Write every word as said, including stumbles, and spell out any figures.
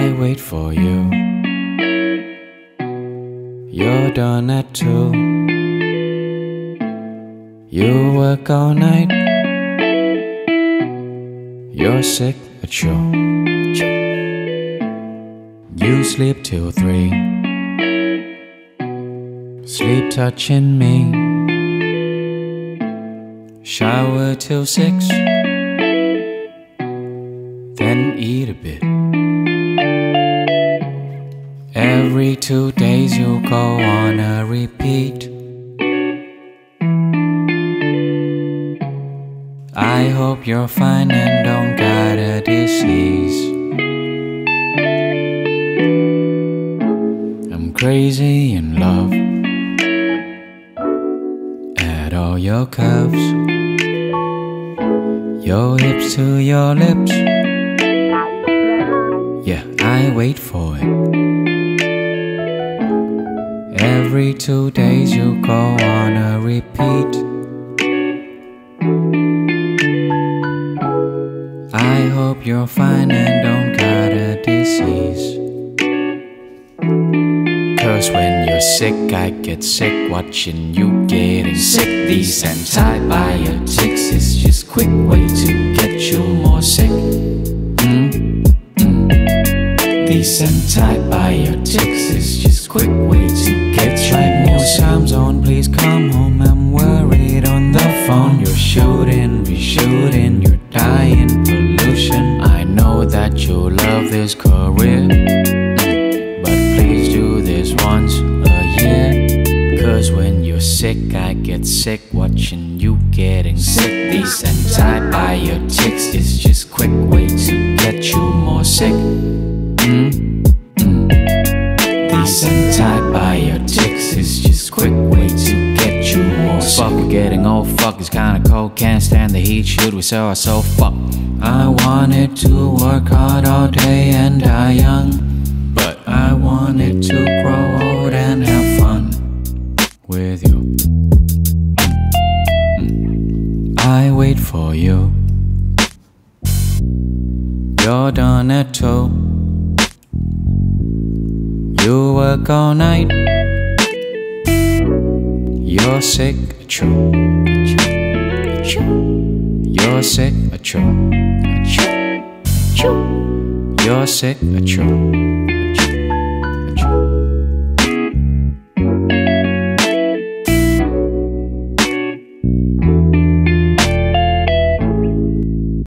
I wait for you. You're done at two. You work all night. You're sick at show. You sleep till three. Sleep touching me. Shower till six. Then eat a bit. Every two days you go on a repeat. I hope you're fine and don't got a disease. I'm crazy in love at all your curves, your hips to your lips. Yeah, I wait for it. Every two days you go on a repeat. I hope you're fine and don't got a disease. Cause when you're sick, I get sick watching you getting sick. These antibiotics is just quick way to get you more sick. mm, mm. These antibiotics is just quick way to get you more sick. Time zone, please come home, I'm worried on the phone. You're shooting, reshooting, you're dying, pollution. I know that you love this career, but please do this once a year. Cause when you're sick, I get sick watching you getting sick. These antibiotics is just quick way to get you more sick. mm, mm. These antibiotics is just quick way to get you more sick. Fuck, we're getting old, fuck, it's kinda cold. Can't stand the heat, should we sell our soul? Fuck, I wanted to work hard all day and die young, but I wanted to grow old and have fun with you. mm. I wait for you. You're done at two. You work all night. You're sick at true. You're sick at true. You're sick at true.